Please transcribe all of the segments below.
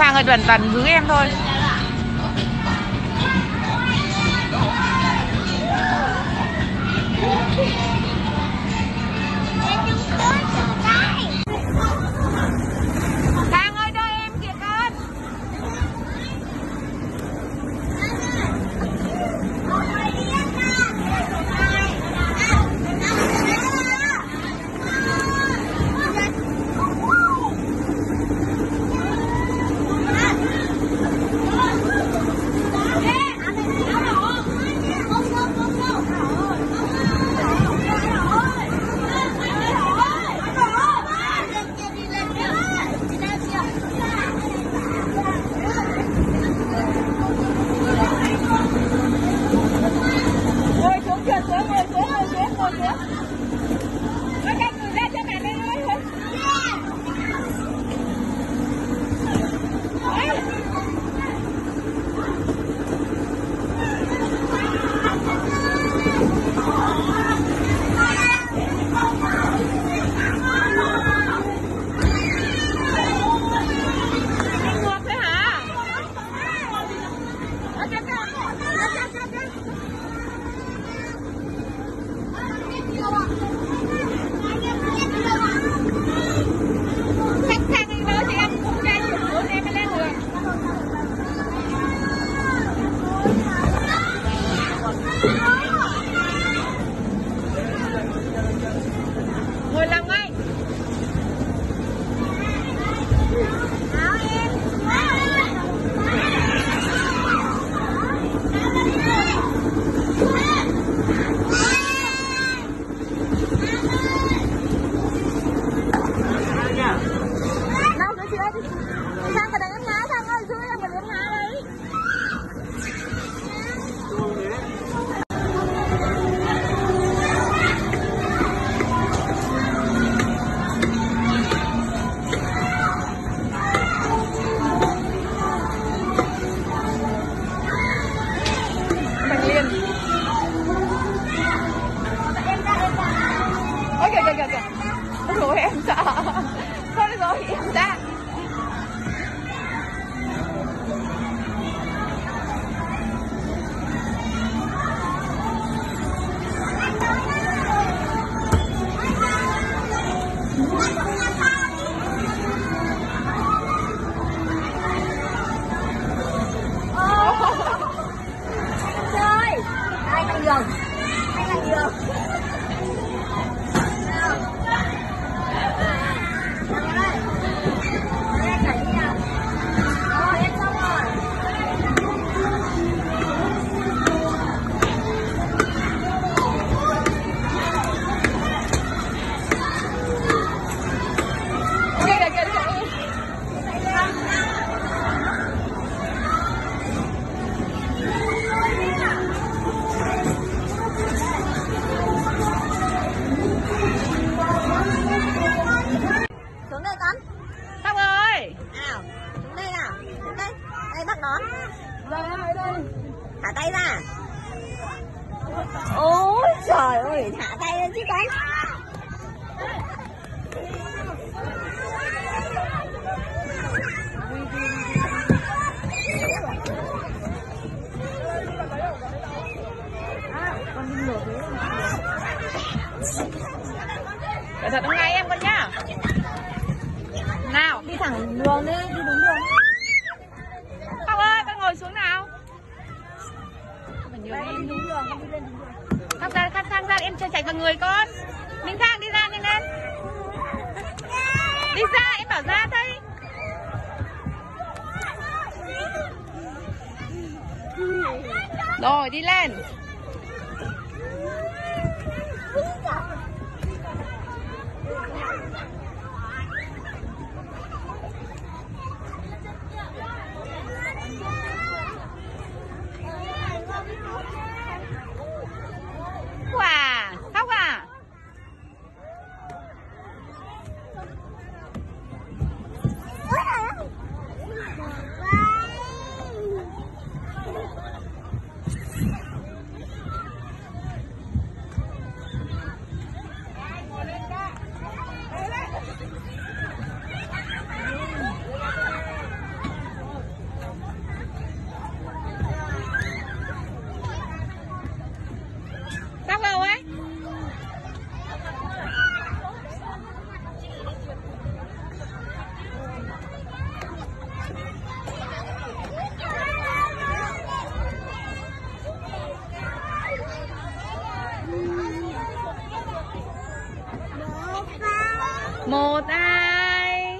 Khang ơi, toàn vướng em thôi. Khang ơi, đợi em kìa con. Ngồi làm ngay. Rồi em sợ. Thôi rồi em ra. Chơi. Anh làm giường. Anh làm giường. Thả tay ra. Ôi trời ơi, thả tay lên chứ con. Cẩn thận hôm nay em con nhá. Nào, đi thẳng đường đi, đi đúng đường. Phong ơi, con ngồi xuống nào. Em đúng đường, con đi lên đúng đường. Khang ra, em chạy vào người con. Minh Khang đi ra nhanh lên. Đi ra, em bảo ra đây. Rồi, đi lên. Wow, khóc à? 1, 2,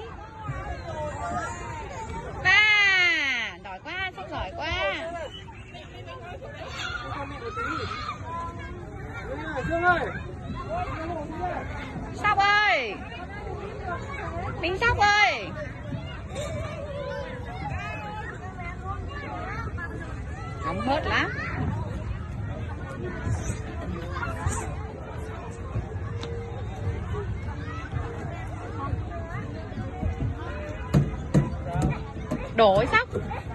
3. Giỏi quá, sắp giỏi quá. Sóc ơi, Minh Sóc ơi. Nóng bớt lắm. Đổi Sóc.